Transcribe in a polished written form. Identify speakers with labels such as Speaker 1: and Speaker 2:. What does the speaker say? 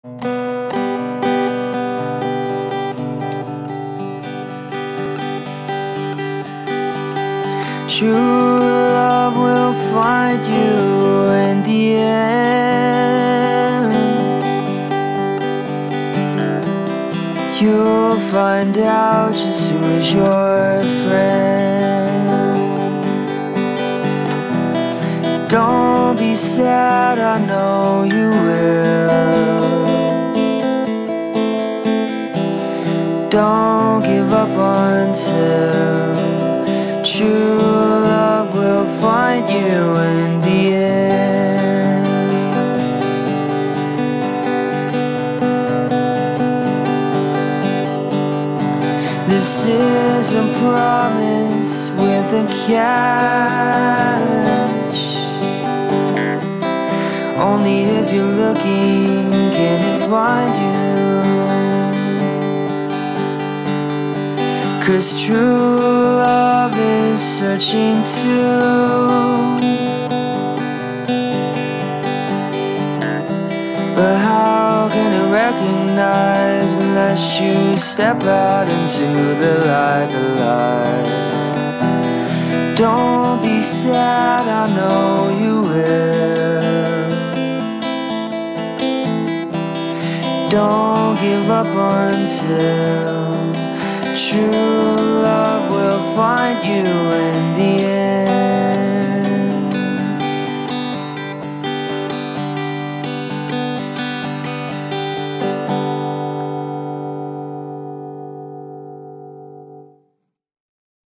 Speaker 1: True love will find you in the end. You'll find out just who is your friend. Don't be sad, I know you will. Don't give up until true love will find you in the end. This is a promise with a catch. Only if you're looking can it find you. 'Cause true love is searching too. But how can it recognize unless you step out into the light, Don't be sad, I know you will. Don't give up until true love will find you in the end.